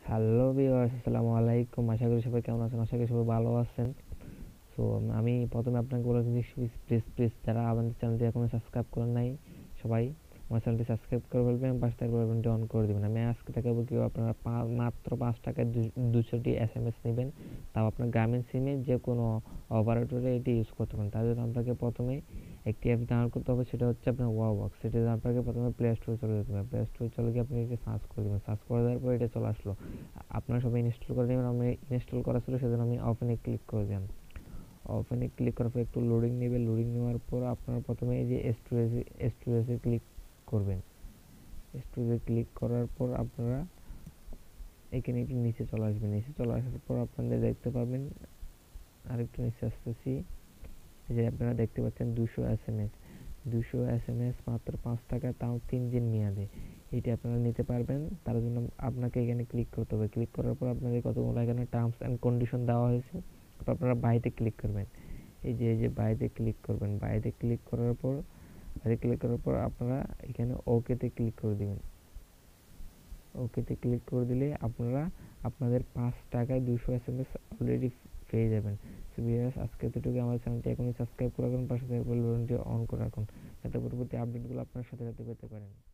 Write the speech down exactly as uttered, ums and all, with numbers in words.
Hello viewers, আসসালামু আলাইকুম। আশা করি সবাই কেমন আছেন? আশা করি সবাই ভালো আছেন। সো আমি প্রথমে আপনাকে বলে দিচ্ছি, প্লিজ প্লিজ যারা আমাদের চ্যানেলটি এখনো সাবস্ক্রাইব করেন নাই, সবাই আমার চ্যানেলটি সাবস্ক্রাইব করে ফেলবেন, পাশে থাকা বেল বাটনটি অন করে দেবেন। আমি আজকে দেখাবো কীভাবে আপনারা মাত্র পাঁচ টাকায় দুশোটি এস এম এস নেবেন, তাও আপনার গ্রামীণ সিমে যে কোনো অপারেটরে এটি ইউজ করতে পারেন। তার জন্য আপনাকে প্রথমে একটি অ্যাপ ডাউনলোড করতে হবে, সেটা হচ্ছে আপনার ওয়াওবক্স। সেটা আপনাকে প্রথমে প্লে স্টোরে চলে যেতে হবে। প্লে স্টোরে চলে গিয়ে আপনি এটা সার্চ করে দেবেন। সার্চ করে দেওয়ার পর এটা চলে আসলো, আপনারা সবাই ইনস্টল করে দেবেন। আমি ইনস্টল করা ছিল, সেজন্য আমি ওপেনে ক্লিক করে দিলাম। ওপেনে ক্লিক করার পর একটু লোডিং নেবে। লোডিং নেওয়ার পর আপনারা প্রথমে এই যে স্টোরেজে স্টোরেজে ক্লিক করবেন। স্টোরেজে ক্লিক করার পর আপনারা এখানে একটু নিচে চলে আসবেন। নিচে চলে আসার পর আপনাদের দেখতে পাবেন, আরেকটু নিচে আসতেছি, যে আপনারা দেখতে পাচ্ছেন দুশো এস এম এস দুশো এস এম এস মাত্র পাঁচ টাকা, তাও তিন দিন মেয়াদে। এটি আপনারা নিতে পারবেন। তার জন্য আপনাকে এখানে ক্লিক করতে হবে। ক্লিক করার পর আপনাদের কতগুলো এখানে টার্মস অ্যান্ড কন্ডিশন দেওয়া হয়েছে। তো আপনারা বাইতে ক্লিক করবেন। এই যে এই যে বাইতে ক্লিক করবেন। বাইতে ক্লিক করার পর বাইতে ক্লিক করার পর আপনারা এখানে ওকেতে ক্লিক করে দেবেন। ওকেতে ক্লিক করে দিলে আপনারা আপনাদের পাঁচ টাকায় দুশো এস এম এস অলরেডি পেয়ে যাবেন। সো ভিউয়ার্স, আজকে এতটুকু। আমার চ্যানেলটি এখনই সাবস্ক্রাইব করে রাখুন, পাশে থাকা বেল বাটনটি অন করে রাখুন, যাতে পরবর্তী আপডেটগুলো আপনার সাথে সাথে পেতে পারেন।